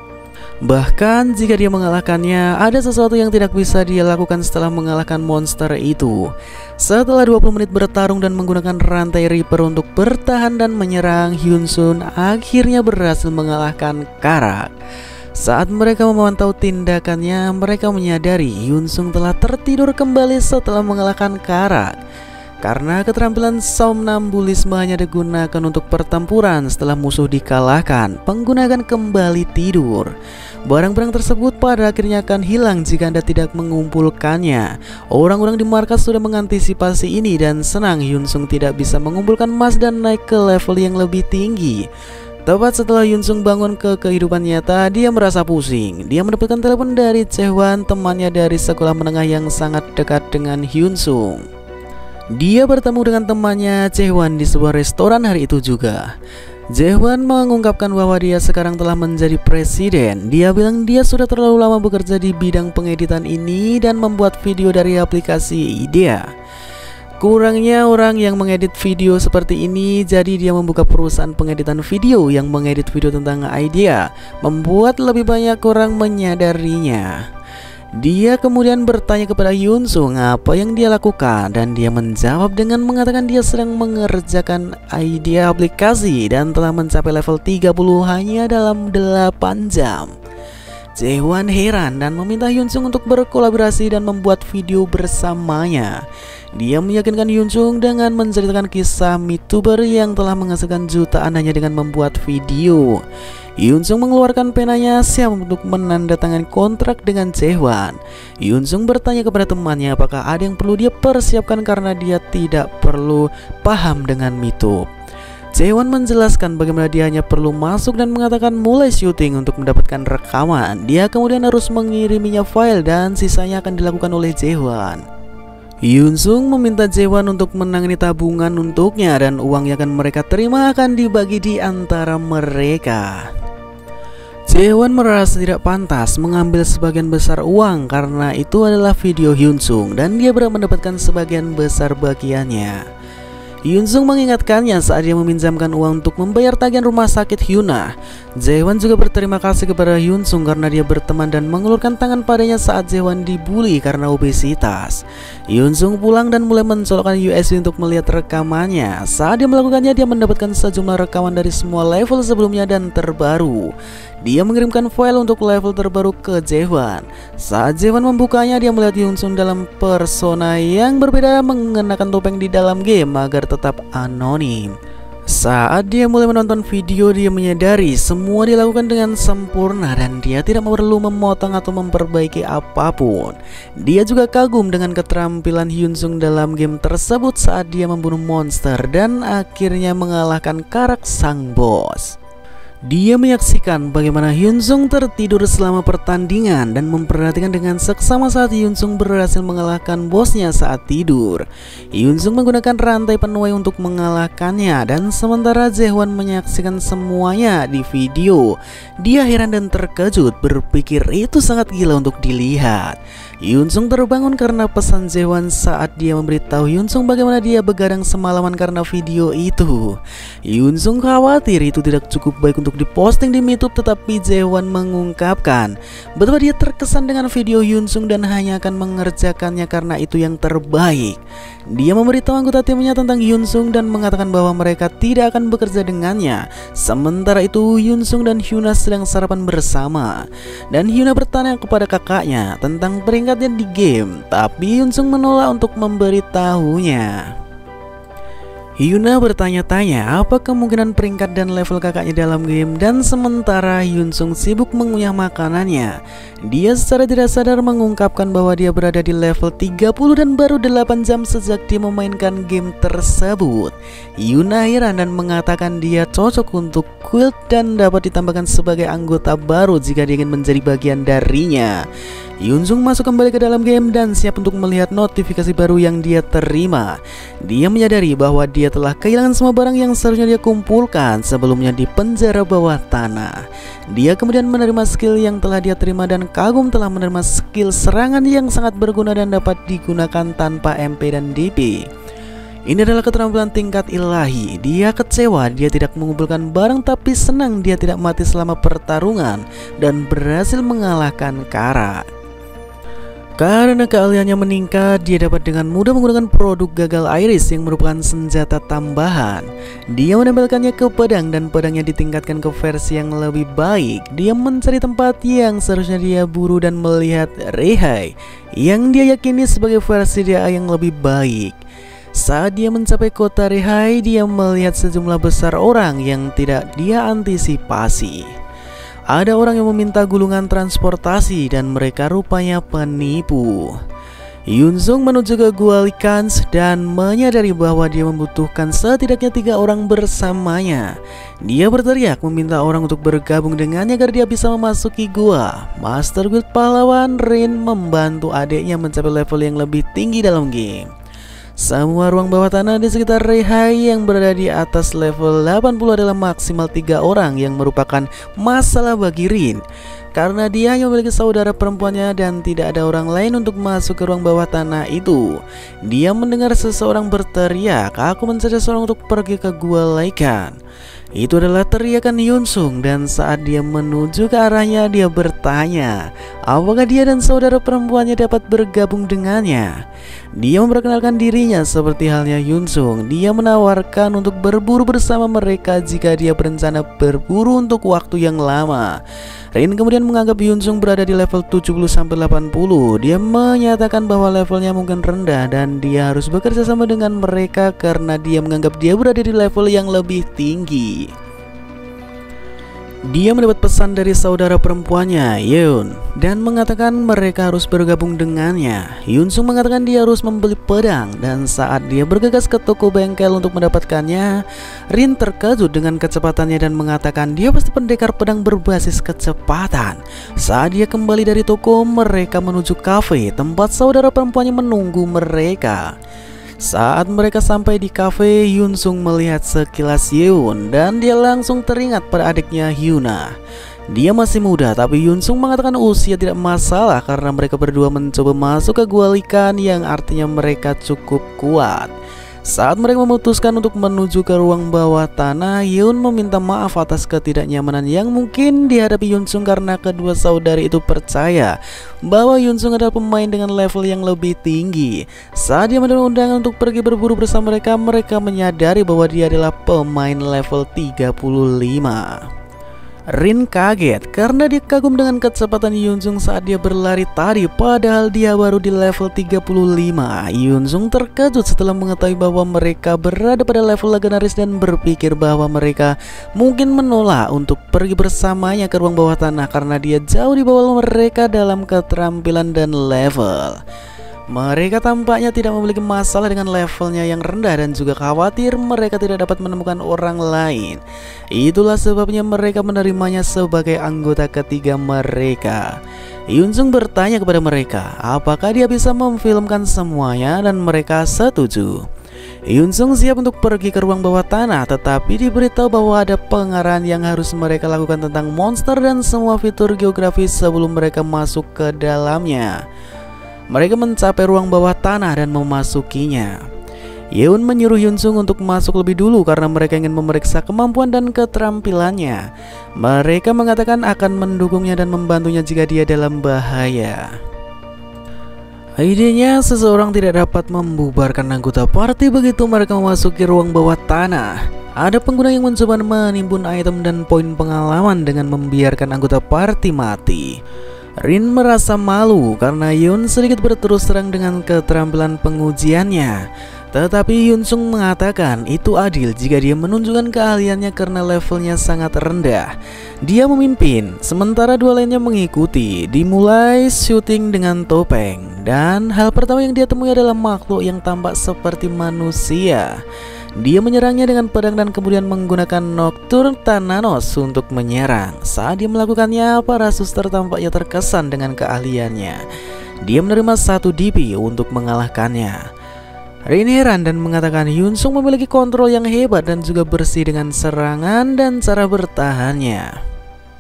Bahkan jika dia mengalahkannya, ada sesuatu yang tidak bisa dia lakukan setelah mengalahkan monster itu. Setelah 20 menit bertarung dan menggunakan rantai Reaper untuk bertahan dan menyerang, Hyunsung akhirnya berhasil mengalahkan Karak. Saat mereka memantau tindakannya, mereka menyadari Hyunsung telah tertidur kembali setelah mengalahkan Karak. Karena keterampilan somnambulisme hanya digunakan untuk pertempuran, setelah musuh dikalahkan, pengguna akan kembali tidur. Barang-barang tersebut pada akhirnya akan hilang jika Anda tidak mengumpulkannya. Orang-orang di markas sudah mengantisipasi ini dan senang Hyunsung tidak bisa mengumpulkan emas dan naik ke level yang lebih tinggi. Tepat setelah Hyunsung bangun ke kehidupan nyata, dia merasa pusing. Dia mendapatkan telepon dari Jaehwan, temannya dari sekolah menengah yang sangat dekat dengan Hyunsung. Dia bertemu dengan temannya Jaehwan di sebuah restoran hari itu juga. Jaehwan mengungkapkan bahwa dia sekarang telah menjadi presiden. Dia bilang dia sudah terlalu lama bekerja di bidang pengeditan ini dan membuat video dari aplikasi Idea. Kurangnya orang yang mengedit video seperti ini, jadi dia membuka perusahaan pengeditan video yang mengedit video tentang Idea, membuat lebih banyak orang menyadarinya. Dia kemudian bertanya kepada Hyunsung apa yang dia lakukan, dan dia menjawab dengan mengatakan dia sedang mengerjakan Idea aplikasi dan telah mencapai level 30 hanya dalam 8 jam. Jaehwan heran dan meminta Hyunsung untuk berkolaborasi dan membuat video bersamanya. Dia meyakinkan Hyunsung dengan menceritakan kisah VTuber yang telah menghasilkan jutaan hanya dengan membuat video. Hyunsung mengeluarkan penanya siap untuk menandatangani kontrak dengan Jaehwan. Hyunsung bertanya kepada temannya apakah ada yang perlu dia persiapkan karena dia tidak perlu paham dengan VTuber. Jaehwan menjelaskan bagaimana dia hanya perlu masuk dan mengatakan mulai syuting untuk mendapatkan rekaman. Dia kemudian harus mengiriminya file dan sisanya akan dilakukan oleh Jaehwan. Hyunsung meminta Jaehwan untuk menangani tabungan untuknya dan uang yang akan mereka terima akan dibagi di antara mereka. Jaehwan merasa tidak pantas mengambil sebagian besar uang karena itu adalah video Hyunsung dan dia berhak mendapatkan sebagian besar bagiannya. Hyunsung mengingatkannya saat dia meminjamkan uang untuk membayar tagihan rumah sakit Hyuna. Jaehwan juga berterima kasih kepada Hyunsung karena dia berteman dan mengulurkan tangan padanya saat Jaehwan dibully karena obesitas. Hyunsung pulang dan mulai mencolokkan USB untuk melihat rekamannya. Saat dia melakukannya, dia mendapatkan sejumlah rekaman dari semua level sebelumnya dan terbaru. Dia mengirimkan file untuk level terbaru ke Jaehwan. Saat Jaehwan membukanya, dia melihat Hyunsung dalam persona yang berbeda mengenakan topeng di dalam game agar tetap anonim. Saat dia mulai menonton video, dia menyadari semua dilakukan dengan sempurna dan dia tidak perlu memotong atau memperbaiki apapun. Dia juga kagum dengan keterampilan Hyunsung dalam game tersebut saat dia membunuh monster dan akhirnya mengalahkan karak sang bos. Dia menyaksikan bagaimana Hyunsung tertidur selama pertandingan dan memperhatikan dengan seksama saat Hyunsung berhasil mengalahkan bosnya saat tidur. Hyunsung menggunakan rantai penuai untuk mengalahkannya dan sementara Jae-hwan menyaksikan semuanya di video. Dia heran dan terkejut, berpikir itu sangat gila untuk dilihat. Hyunsung terbangun karena pesan Jae-hwan saat dia memberitahu Hyunsung bagaimana dia begadang semalaman karena video itu. Hyunsung khawatir itu tidak cukup baik untuk diposting di YouTube, tetapi Jae-hwan mengungkapkan betapa dia terkesan dengan video Hyunsung dan hanya akan mengerjakannya karena itu yang terbaik. Dia memberitahu anggota timnya tentang Hyunsung dan mengatakan bahwa mereka tidak akan bekerja dengannya. Sementara itu Hyunsung dan Hyuna sedang sarapan bersama dan Hyuna bertanya kepada kakaknya tentang peringkatnya di game, tapi Hyunsung menolak untuk memberitahunya. Hyuna bertanya-tanya apa kemungkinan peringkat dan level kakaknya dalam game, dan sementara Hyunsung sibuk mengunyah makanannya. Dia secara tidak sadar mengungkapkan bahwa dia berada di level 30 dan baru 8 jam sejak dia memainkan game tersebut. Hyuna heran dan mengatakan dia cocok untuk guild dan dapat ditambahkan sebagai anggota baru jika dia ingin menjadi bagian darinya. Hyunsung masuk kembali ke dalam game dan siap untuk melihat notifikasi baru yang dia terima. Dia menyadari bahwa dia telah kehilangan semua barang yang seharusnya dia kumpulkan sebelumnya di penjara bawah tanah. Dia kemudian menerima skill yang telah dia terima dan kagum telah menerima skill serangan yang sangat berguna dan dapat digunakan tanpa MP dan DP. Ini adalah keterampilan tingkat ilahi. Dia kecewa dia tidak mengumpulkan barang, tapi senang dia tidak mati selama pertarungan dan berhasil mengalahkan Kara. Karena keahliannya meningkat, dia dapat dengan mudah menggunakan produk gagal iris yang merupakan senjata tambahan. Dia menempelkannya ke pedang dan pedangnya ditingkatkan ke versi yang lebih baik. Dia mencari tempat yang seharusnya dia buru dan melihat Rehai yang dia yakini sebagai versi dia yang lebih baik. Saat dia mencapai kota Rehai, dia melihat sejumlah besar orang yang tidak dia antisipasi. Ada orang yang meminta gulungan transportasi dan mereka rupanya penipu. Hyunsung menuju ke Gua Likans dan menyadari bahwa dia membutuhkan setidaknya 3 orang bersamanya. Dia berteriak meminta orang untuk bergabung dengannya agar dia bisa memasuki gua. Master Guild pahlawan Rin membantu adiknya mencapai level yang lebih tinggi dalam game. Semua ruang bawah tanah di sekitar Rehai yang berada di atas level 80 adalah maksimal 3 orang, yang merupakan masalah bagi Rin karena dia hanya memiliki saudara perempuannya dan tidak ada orang lain untuk masuk ke ruang bawah tanah itu. Dia mendengar seseorang berteriak, "Aku mencari seseorang untuk pergi ke Gua Laikan." Itu adalah teriakan Hyunsung dan saat dia menuju ke arahnya, dia bertanya apakah dia dan saudara perempuannya dapat bergabung dengannya. Dia memperkenalkan dirinya seperti halnya Hyunsung. Dia menawarkan untuk berburu bersama mereka jika dia berencana berburu untuk waktu yang lama. Rin kemudian menganggap Hyunsung berada di level 70-80. Dia menyatakan bahwa levelnya mungkin rendah dan dia harus bekerja sama dengan mereka karena dia menganggap dia berada di level yang lebih tinggi. Dia mendapat pesan dari saudara perempuannya, Yeon, dan mengatakan mereka harus bergabung dengannya. Hyunsung mengatakan dia harus membeli pedang, dan saat dia bergegas ke toko bengkel untuk mendapatkannya, Rin terkejut dengan kecepatannya dan mengatakan dia pasti pendekar pedang berbasis kecepatan. Saat dia kembali dari toko, mereka menuju kafe tempat saudara perempuannya menunggu mereka. Saat mereka sampai di kafe, Hyunsung melihat sekilas Yeon dan dia langsung teringat pada adiknya Hyuna. Dia masih muda, tapi Hyunsung mengatakan usia tidak masalah karena mereka berdua mencoba masuk ke Gua Likan yang artinya mereka cukup kuat. Saat mereka memutuskan untuk menuju ke ruang bawah tanah, Yeon meminta maaf atas ketidaknyamanan yang mungkin dihadapi Hyunsung karena kedua saudari itu percaya bahwa Hyunsung adalah pemain dengan level yang lebih tinggi. Saat dia menerima undangan untuk pergi berburu bersama mereka, mereka menyadari bahwa dia adalah pemain level 35. Rin kaget karena dia kagum dengan kecepatan Yunzung saat dia berlari tadi, padahal dia baru di level 35. Yunzung terkejut setelah mengetahui bahwa mereka berada pada level legendaris dan berpikir bahwa mereka mungkin menolak untuk pergi bersamanya ke ruang bawah tanah karena dia jauh di bawah mereka dalam keterampilan dan level. Mereka tampaknya tidak memiliki masalah dengan levelnya yang rendah dan juga khawatir mereka tidak dapat menemukan orang lain. Itulah sebabnya mereka menerimanya sebagai anggota ketiga mereka. Yunzung bertanya kepada mereka apakah dia bisa memfilmkan semuanya dan mereka setuju. Yunzung siap untuk pergi ke ruang bawah tanah, tetapi diberitahu bahwa ada pengarahan yang harus mereka lakukan tentang monster dan semua fitur geografis sebelum mereka masuk ke dalamnya. Mereka mencapai ruang bawah tanah dan memasukinya. Yeon menyuruh Yunzung untuk masuk lebih dulu karena mereka ingin memeriksa kemampuan dan keterampilannya. Mereka mengatakan akan mendukungnya dan membantunya jika dia dalam bahaya. Idenya seseorang tidak dapat membubarkan anggota party begitu mereka memasuki ruang bawah tanah. Ada pengguna yang mencoba menimbun item dan poin pengalaman dengan membiarkan anggota party mati. Rin merasa malu karena Yun sedikit berterus terang dengan keterampilan pengujiannya. Tetapi Yunzung mengatakan itu adil jika dia menunjukkan keahliannya karena levelnya sangat rendah. Dia memimpin, sementara dua lainnya mengikuti. Dimulai syuting dengan topeng, dan hal pertama yang dia temui adalah makhluk yang tampak seperti manusia. Dia menyerangnya dengan pedang dan kemudian menggunakan Nocturne Thananos untuk menyerang. Saat dia melakukannya, para suster tampaknya terkesan dengan keahliannya. Dia menerima 1 DP untuk mengalahkannya. Rin heran dan mengatakan Yunzung memiliki kontrol yang hebat dan juga bersih dengan serangan dan cara bertahannya.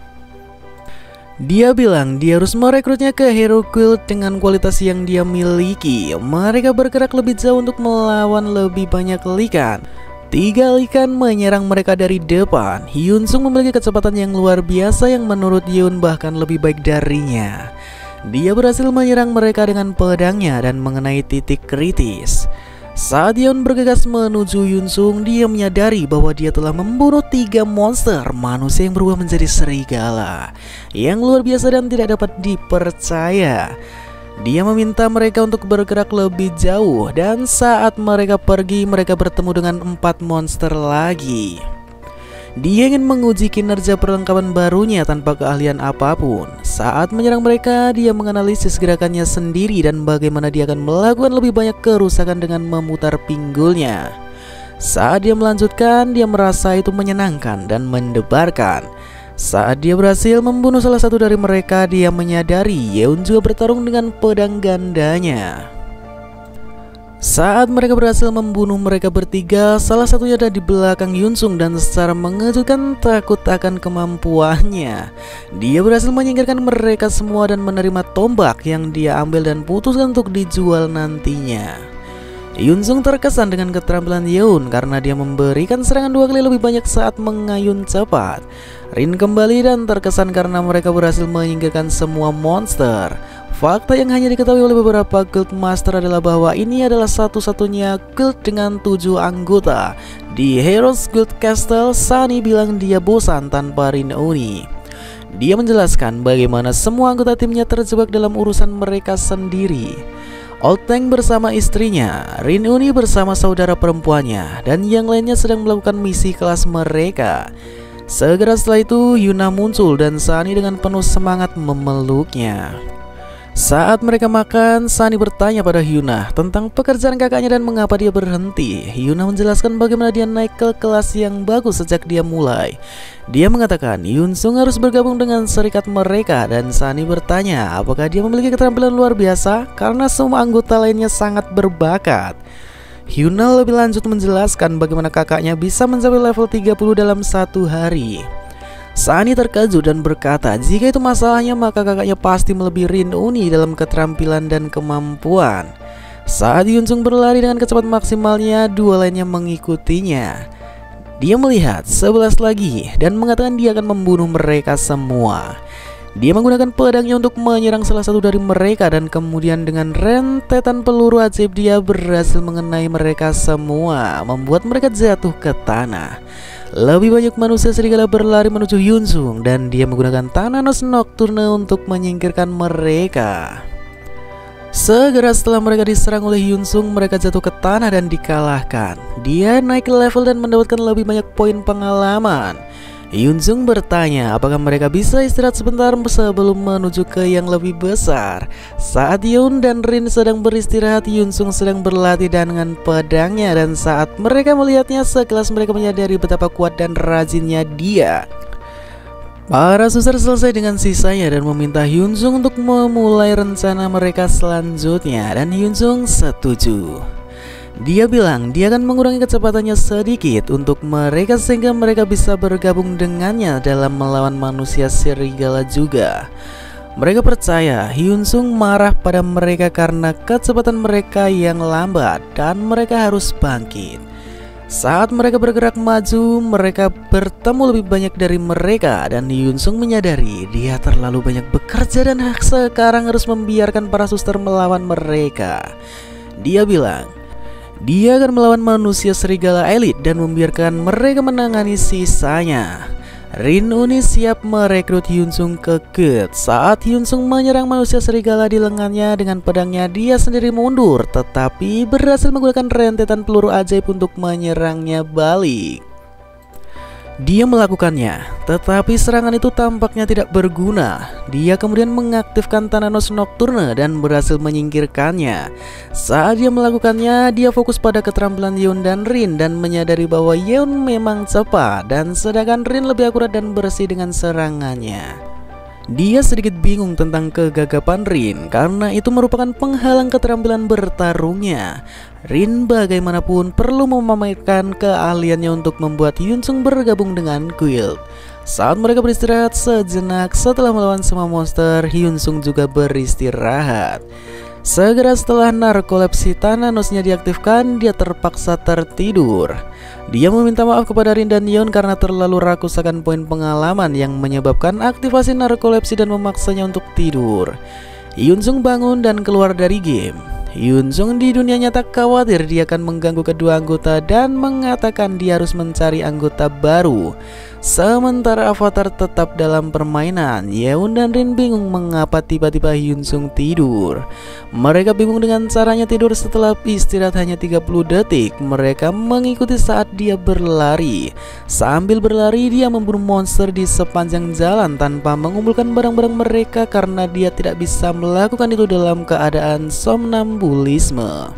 Dia bilang dia harus merekrutnya ke Hero Guild dengan kualitas yang dia miliki. Mereka bergerak lebih jauh untuk melawan lebih banyak likan. 3 likan menyerang mereka dari depan. Yunzung memiliki kecepatan yang luar biasa yang menurut Yeon bahkan lebih baik darinya. Dia berhasil menyerang mereka dengan pedangnya dan mengenai titik kritis. Saat Yeon bergegas menuju Yunzung, dia menyadari bahwa dia telah membunuh 3 monster manusia yang berubah menjadi serigala yang luar biasa dan tidak dapat dipercaya. Dia meminta mereka untuk bergerak lebih jauh, dan saat mereka pergi, mereka bertemu dengan 4 monster lagi. Dia ingin menguji kinerja perlengkapan barunya tanpa keahlian apapun. Saat menyerang mereka, dia menganalisis gerakannya sendiri dan bagaimana dia akan melakukan lebih banyak kerusakan dengan memutar pinggulnya. Saat dia melanjutkan, dia merasa itu menyenangkan dan mendebarkan. Saat dia berhasil membunuh salah satu dari mereka, dia menyadari Yeon juga bertarung dengan pedang gandanya. Saat mereka berhasil membunuh mereka bertiga, salah satunya ada di belakang Yunzung dan secara mengejutkan takut akan kemampuannya. Dia berhasil menyingkirkan mereka semua dan menerima tombak yang dia ambil dan putuskan untuk dijual nantinya. Yunzung terkesan dengan keterampilan Yeon karena dia memberikan serangan 2 kali lebih banyak saat mengayun cepat. Rin kembali dan terkesan karena mereka berhasil menyingkirkan semua monster. Fakta yang hanya diketahui oleh beberapa guild master adalah bahwa ini adalah satu-satunya guild dengan 7 anggota. Di Heroes Guild Castle, Sunny bilang dia bosan tanpa Rin Oni. Dia menjelaskan bagaimana semua anggota timnya terjebak dalam urusan mereka sendiri. Old Tank bersama istrinya, Rin Oni bersama saudara perempuannya, dan yang lainnya sedang melakukan misi kelas mereka. Segera setelah itu, Yuna muncul dan Sunny dengan penuh semangat memeluknya. Saat mereka makan, Sunny bertanya pada Hyuna tentang pekerjaan kakaknya dan mengapa dia berhenti. Hyuna menjelaskan bagaimana dia naik ke kelas yang bagus sejak dia mulai. Dia mengatakan Yunzung harus bergabung dengan serikat mereka, dan Sunny bertanya apakah dia memiliki keterampilan luar biasa karena semua anggota lainnya sangat berbakat. Hyuna lebih lanjut menjelaskan bagaimana kakaknya bisa mencapai level 30 dalam 1 hari. Sunny terkejut dan berkata jika itu masalahnya maka kakaknya pasti melebihi Rin Oni dalam keterampilan dan kemampuan. Saat Yunzung berlari dengan kecepatan maksimalnya, 2 lainnya mengikutinya. Dia melihat 11 lagi dan mengatakan dia akan membunuh mereka semua. Dia menggunakan pedangnya untuk menyerang salah satu dari mereka, dan kemudian dengan rentetan peluru ajaib dia berhasil mengenai mereka semua, membuat mereka jatuh ke tanah. Lebih banyak manusia serigala berlari menuju Hyunsung, dan dia menggunakan Thananos Nocturne untuk menyingkirkan mereka. Segera setelah mereka diserang oleh Hyunsung, mereka jatuh ke tanah dan dikalahkan. Dia naik level dan mendapatkan lebih banyak poin pengalaman. Hyunsung bertanya apakah mereka bisa istirahat sebentar sebelum menuju ke yang lebih besar. Saat Yeon dan Rin sedang beristirahat, Hyunsung sedang berlatih dengan pedangnya, dan saat mereka melihatnya sekelas mereka menyadari betapa kuat dan rajinnya dia. Para suster selesai dengan sisanya dan meminta Hyunsung untuk memulai rencana mereka selanjutnya, dan Hyunsung setuju. Dia bilang dia akan mengurangi kecepatannya sedikit untuk mereka sehingga mereka bisa bergabung dengannya dalam melawan manusia serigala juga. Mereka percaya Hyunsung marah pada mereka karena kecepatan mereka yang lambat dan mereka harus bangkit. Saat mereka bergerak maju, mereka bertemu lebih banyak dari mereka, dan Hyunsung menyadari dia terlalu banyak bekerja dan sekarang harus membiarkan para suster melawan mereka. Dia bilang dia akan melawan manusia serigala elit dan membiarkan mereka menangani sisanya. Rin Uni siap merekrut Hyunsung ke Gut. Saat Hyunsung menyerang manusia serigala di lengannya dengan pedangnya, dia sendiri mundur tetapi berhasil menggunakan rentetan peluru ajaib untuk menyerangnya balik. Dia melakukannya, tetapi serangan itu tampaknya tidak berguna. Dia kemudian mengaktifkan Thananos Nocturne dan berhasil menyingkirkannya. Saat dia melakukannya, dia fokus pada keterampilan Yeon dan Rin dan menyadari bahwa Yeon memang cepat, dan sedangkan Rin lebih akurat dan bersih dengan serangannya. Dia sedikit bingung tentang kegagapan Rin karena itu merupakan penghalang keterampilan bertarungnya. Rin bagaimanapun perlu memamerkan keahliannya untuk membuat Hyunsung bergabung dengan guild. Saat mereka beristirahat sejenak setelah melawan semua monster, Hyunsung juga beristirahat. Segera setelah narkolepsi Thananosnya diaktifkan, dia terpaksa tertidur. Dia meminta maaf kepada Rin dan Yeon karena terlalu rakus akan poin pengalaman yang menyebabkan aktivasi narkolepsi dan memaksanya untuk tidur. Hyunsung bangun dan keluar dari game. Hyunsung di dunia nyata khawatir dia akan mengganggu kedua anggota dan mengatakan dia harus mencari anggota baru. Sementara Avatar tetap dalam permainan, Yeon dan Rin bingung mengapa tiba-tiba Hyunsung tidur. Mereka bingung dengan caranya tidur setelah istirahat hanya 30 detik. Mereka mengikuti saat dia berlari. Sambil berlari, dia membunuh monster di sepanjang jalan tanpa mengumpulkan barang-barang mereka karena dia tidak bisa melakukan itu dalam keadaan somnambulisme.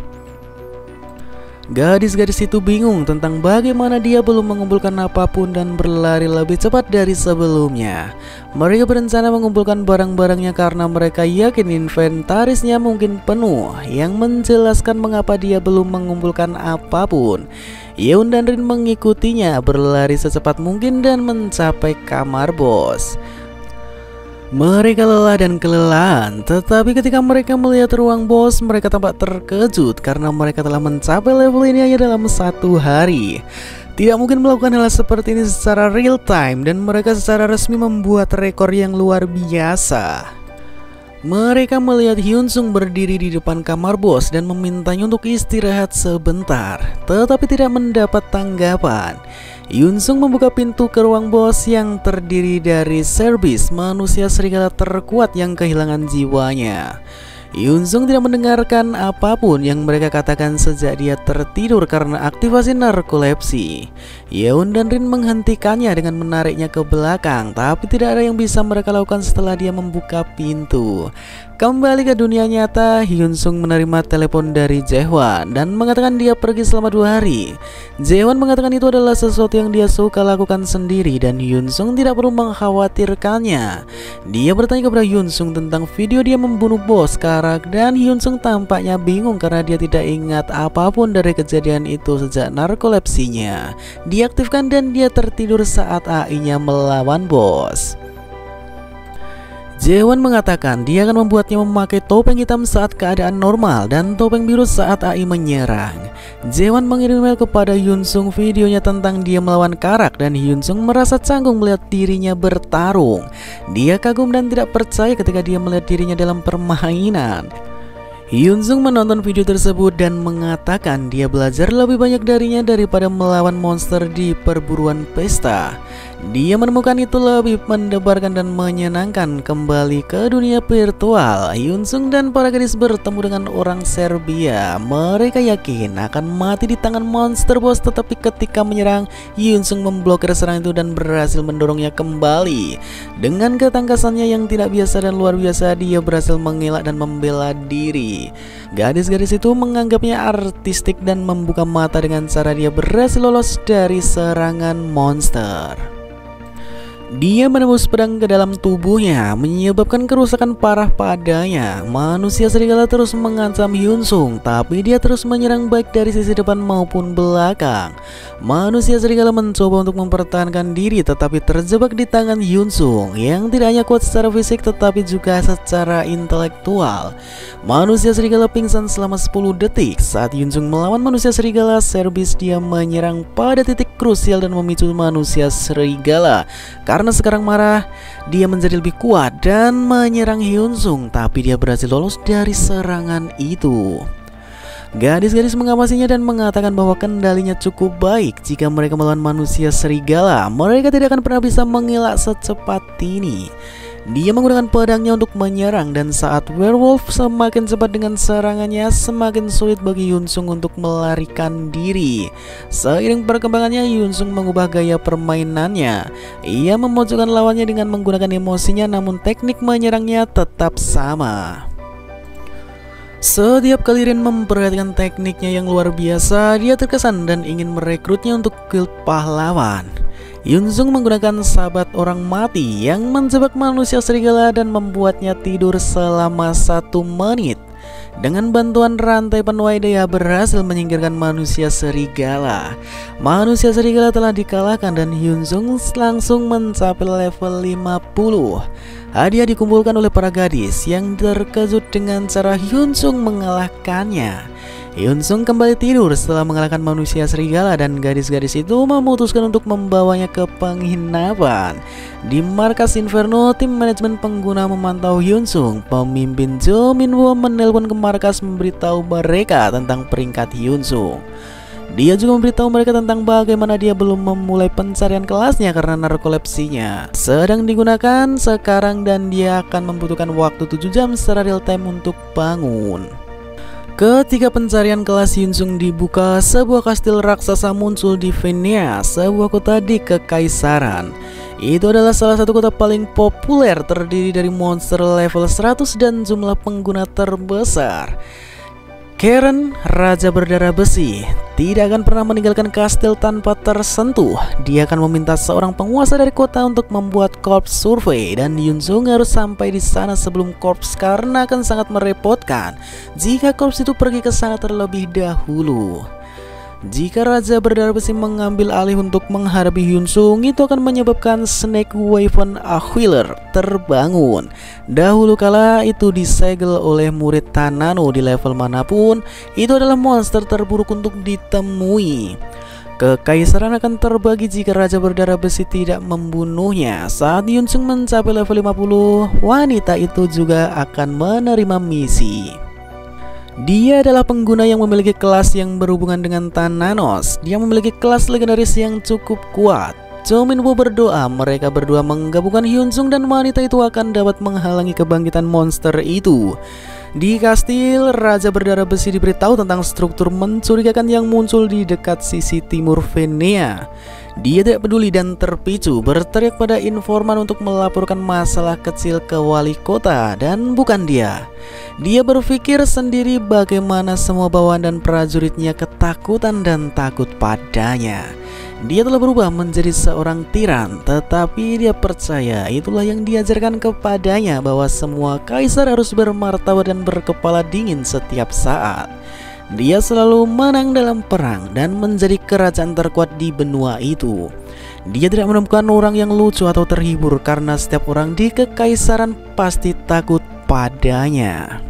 Gadis-gadis itu bingung tentang bagaimana dia belum mengumpulkan apapun dan berlari lebih cepat dari sebelumnya. Mereka berencana mengumpulkan barang-barangnya karena mereka yakin inventarisnya mungkin penuh, yang menjelaskan mengapa dia belum mengumpulkan apapun. Yeon dan Rin mengikutinya berlari secepat mungkin dan mencapai kamar bos. Mereka lelah dan kelelahan, tetapi ketika mereka melihat ruang bos, mereka tampak terkejut karena mereka telah mencapai level ini hanya dalam 1 hari. Tidak mungkin melakukan hal seperti ini secara real time, dan mereka secara resmi membuat rekor yang luar biasa. Mereka melihat Hyunsung berdiri di depan kamar bos dan memintanya untuk istirahat sebentar, tetapi tidak mendapat tanggapan. Hyunsung membuka pintu ke ruang bos yang terdiri dari servis manusia serigala terkuat yang kehilangan jiwanya. Hyunsung tidak mendengarkan apapun yang mereka katakan sejak dia tertidur karena aktivasi narkolepsi. Yeon dan Rin menghentikannya dengan menariknya ke belakang, tapi tidak ada yang bisa mereka lakukan setelah dia membuka pintu. Kembali ke dunia nyata, Hyunsung menerima telepon dari Jaehwan dan mengatakan dia pergi selama 2 hari. Jaehwan mengatakan itu adalah sesuatu yang dia suka lakukan sendiri dan Hyunsung tidak perlu mengkhawatirkannya. Dia bertanya kepada Hyunsung tentang video dia membunuh bos Karak, dan Hyunsung tampaknya bingung karena dia tidak ingat apapun dari kejadian itu sejak narkolepsinya diaktifkan dan dia tertidur saat AI-nya melawan bos. Jaewon mengatakan dia akan membuatnya memakai topeng hitam saat keadaan normal dan topeng biru saat AI menyerang. Jaewon mengirim email kepada Hyunsung videonya tentang dia melawan Karak dan Hyunsung merasa canggung melihat dirinya bertarung. Dia kagum dan tidak percaya ketika dia melihat dirinya dalam permainan. Hyunsung menonton video tersebut dan mengatakan dia belajar lebih banyak darinya daripada melawan monster di perburuan pesta. Dia menemukan itu lebih mendebarkan dan menyenangkan. Kembali ke dunia virtual, Hyunsung dan para gadis bertemu dengan orang Serbia. Mereka yakin akan mati di tangan monster bos, tetapi ketika menyerang, Hyunsung memblokir serangan itu dan berhasil mendorongnya kembali. Dengan ketangkasannya yang tidak biasa dan luar biasa, dia berhasil mengelak dan membela diri. Gadis-gadis itu menganggapnya artistik dan membuka mata dengan cara dia berhasil lolos dari serangan monster. Dia menembus pedang ke dalam tubuhnya, menyebabkan kerusakan parah padanya. Manusia serigala terus mengancam Hyunsung, tapi dia terus menyerang baik dari sisi depan maupun belakang. Manusia serigala mencoba untuk mempertahankan diri, tetapi terjebak di tangan Hyunsung yang tidak hanya kuat secara fisik tetapi juga secara intelektual. Manusia serigala pingsan selama 10 detik. Saat Hyunsung melawan manusia serigala, Serbis dia menyerang pada titik krusial dan memicu manusia serigala. Karena sekarang marah, dia menjadi lebih kuat dan menyerang Hyunsung, tapi dia berhasil lolos dari serangan itu. Gadis-gadis mengawasinya dan mengatakan bahwa kendalinya cukup baik. Jika mereka melawan manusia serigala, mereka tidak akan pernah bisa mengelak secepat ini. Dia menggunakan pedangnya untuk menyerang, dan saat werewolf semakin cepat dengan serangannya, semakin sulit bagi Hyunsung untuk melarikan diri. Seiring perkembangannya, Hyunsung mengubah gaya permainannya. Ia memojokkan lawannya dengan menggunakan emosinya, namun teknik menyerangnya tetap sama. Setiap kali Rin memperhatikan tekniknya yang luar biasa, dia terkesan dan ingin merekrutnya untuk guild pahlawan. Hyunsung menggunakan sahabat orang mati yang menjebak manusia serigala dan membuatnya tidur selama 1 menit. Dengan bantuan rantai penuai, dia berhasil menyingkirkan manusia serigala. Manusia serigala telah dikalahkan dan Hyunsung langsung mencapai level 50. Hadiah dikumpulkan oleh para gadis yang terkejut dengan cara Hyunsung mengalahkannya. Hyunsung kembali tidur setelah mengalahkan manusia serigala dan gadis-gadis itu memutuskan untuk membawanya ke penginapan. Di markas Inferno, tim manajemen pengguna memantau Hyunsung. Pemimpin Jo Minwoo menelpon ke markas memberitahu mereka tentang peringkat Hyunsung. Dia juga memberitahu mereka tentang bagaimana dia belum memulai pencarian kelasnya karena narkolepsinya sedang digunakan sekarang dan dia akan membutuhkan waktu 7 jam secara real time untuk bangun. Ketika pencarian kelas Hyunsung dibuka, sebuah kastil raksasa muncul di Venia, sebuah kota di Kekaisaran. Itu adalah salah satu kota paling populer, terdiri dari monster level 100 dan jumlah pengguna terbesar. Karen, Raja Berdarah Besi, tidak akan pernah meninggalkan kastil tanpa tersentuh. Dia akan meminta seorang penguasa dari kota untuk membuat korps survei, dan Hyunsung harus sampai di sana sebelum korps karena akan sangat merepotkan jika korps itu pergi ke sana terlebih dahulu. Jika Raja Berdarah Besi mengambil alih untuk menghadapi Hyunsung, itu akan menyebabkan Snake Wyvern Aquiller terbangun. Dahulu kala itu disegel oleh murid Tanano di level manapun, itu adalah monster terburuk untuk ditemui. Kekaisaran akan terbagi jika Raja Berdarah Besi tidak membunuhnya. Saat Hyunsung mencapai level 50, wanita itu juga akan menerima misi. Dia adalah pengguna yang memiliki kelas yang berhubungan dengan Thananos. Dia memiliki kelas legendaris yang cukup kuat. Jo Minwoo berdoa mereka berdua menggabungkan Hyunsung dan wanita itu akan dapat menghalangi kebangkitan monster itu. Di kastil, Raja Berdarah Besi diberitahu tentang struktur mencurigakan yang muncul di dekat sisi timur Venia. Dia tidak peduli dan terpicu, berteriak pada informan untuk melaporkan masalah kecil ke wali kota, dan bukan dia. Dia berpikir sendiri bagaimana semua bawahan dan prajuritnya ketakutan dan takut padanya. Dia telah berubah menjadi seorang tiran, tetapi dia percaya itulah yang diajarkan kepadanya bahwa semua kaisar harus bermartabat dan berkepala dingin setiap saat. Dia selalu menang dalam perang dan menjadi kerajaan terkuat di benua itu. Dia tidak menemukan orang yang lucu atau terhibur karena setiap orang di kekaisaran pasti takut padanya.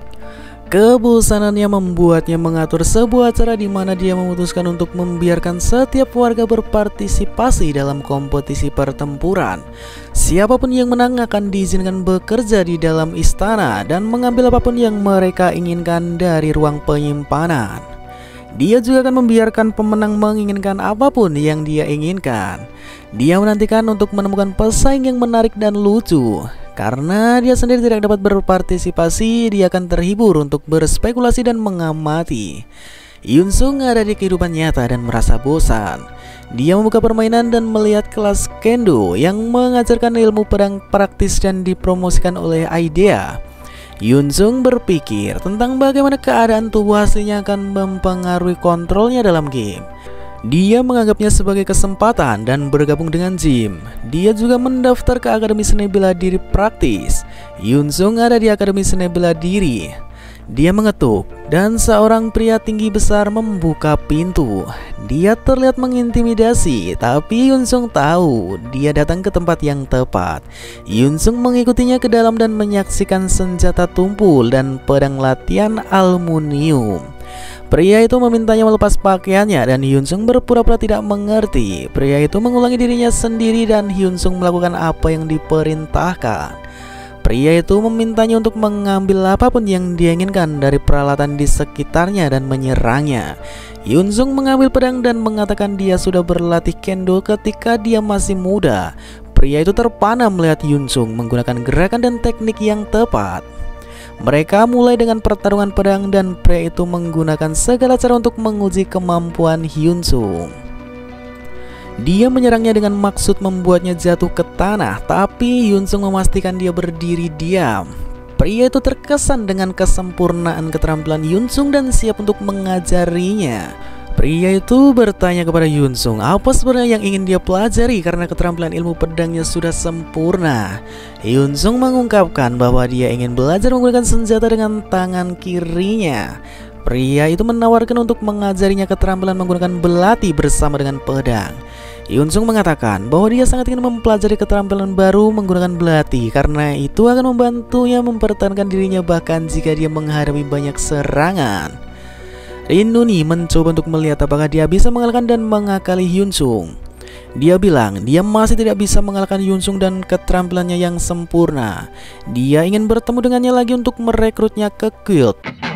Kebosanannya membuatnya mengatur sebuah acara di mana dia memutuskan untuk membiarkan setiap warga berpartisipasi dalam kompetisi pertempuran. Siapapun yang menang akan diizinkan bekerja di dalam istana dan mengambil apapun yang mereka inginkan dari ruang penyimpanan. Dia juga akan membiarkan pemenang menginginkan apapun yang dia inginkan. Dia menantikan untuk menemukan pesaing yang menarik dan lucu. Karena dia sendiri tidak dapat berpartisipasi, dia akan terhibur untuk berspekulasi dan mengamati. Yunsung ada di kehidupan nyata dan merasa bosan. Dia membuka permainan dan melihat kelas kendo yang mengajarkan ilmu pedang praktis dan dipromosikan oleh Idea. Yunsung berpikir tentang bagaimana keadaan tubuh aslinya akan mempengaruhi kontrolnya dalam game. Dia menganggapnya sebagai kesempatan dan bergabung dengan Jim. Dia juga mendaftar ke Akademi Seni Bela Diri Praktis. Yunsung ada di Akademi Seni Bela Diri. Dia mengetuk dan seorang pria tinggi besar membuka pintu. Dia terlihat mengintimidasi, tapi Yunsung tahu dia datang ke tempat yang tepat. Yunsung mengikutinya ke dalam dan menyaksikan senjata tumpul dan pedang latihan aluminium. Pria itu memintanya melepas pakaiannya dan Hyunsung berpura-pura tidak mengerti. Pria itu mengulangi dirinya sendiri dan Hyunsung melakukan apa yang diperintahkan. Pria itu memintanya untuk mengambil apapun yang dia inginkan dari peralatan di sekitarnya dan menyerangnya. Hyunsung mengambil pedang dan mengatakan dia sudah berlatih kendo ketika dia masih muda. Pria itu terpana melihat Hyunsung menggunakan gerakan dan teknik yang tepat. Mereka mulai dengan pertarungan pedang dan pria itu menggunakan segala cara untuk menguji kemampuan Hyunsung. Dia menyerangnya dengan maksud membuatnya jatuh ke tanah, tapi Hyunsung memastikan dia berdiri diam. Pria itu terkesan dengan kesempurnaan keterampilan Hyunsung dan siap untuk mengajarinya. Pria itu bertanya kepada Hyunsung apa sebenarnya yang ingin dia pelajari karena keterampilan ilmu pedangnya sudah sempurna. Hyunsung mengungkapkan bahwa dia ingin belajar menggunakan senjata dengan tangan kirinya. Pria itu menawarkan untuk mengajarinya keterampilan menggunakan belati bersama dengan pedang. Hyunsung mengatakan bahwa dia sangat ingin mempelajari keterampilan baru menggunakan belati karena itu akan membantunya mempertahankan dirinya bahkan jika dia menghadapi banyak serangan. Rin Nuni mencoba untuk melihat apakah dia bisa mengalahkan dan mengakali Hyunsung. Dia bilang dia masih tidak bisa mengalahkan Hyunsung dan keterampilannya yang sempurna. Dia ingin bertemu dengannya lagi untuk merekrutnya ke guild.